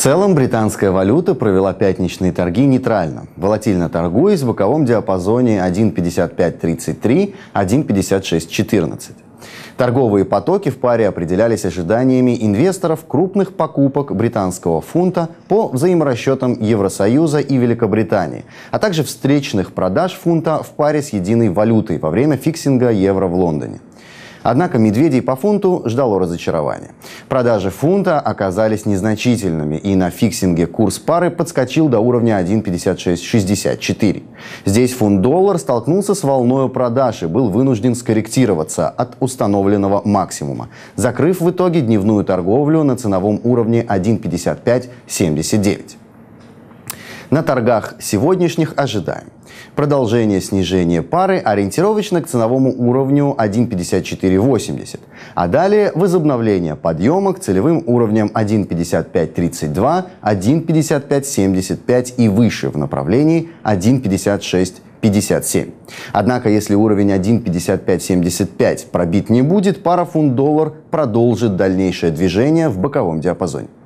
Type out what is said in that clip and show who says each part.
Speaker 1: целом британская валюта провела пятничные торги нейтрально, волатильно торгуясь в боковом диапазоне 1.5533 – 1.5614. Торговые потоки в паре определялись ожиданиями инвесторов крупных покупок британского фунта по взаиморасчетам Евросоюза и Великобритании, а также встречных продаж фунта в паре с единой валютой во время фиксинга евро в Лондоне. Однако медведей по фунту ждало разочарование. Продажи фунта оказались незначительными, и на фиксинге курс пары подскочил до уровня 1.5664. Здесь фунт-доллар столкнулся с волной продаж и был вынужден скорректироваться от установленного максимума, закрыв в итоге дневную торговлю на ценовом уровне 1.5579. На торгах сегодняшних ожидаем продолжение снижения пары ориентировочно к ценовому уровню 1.5480, а далее возобновление подъема к целевым уровням 1.5532, 1.5575 и выше в направлении 1.5657. Однако, если уровень 1.5575 пробит не будет, пара фунт-доллар продолжит дальнейшее движение в боковом диапазоне.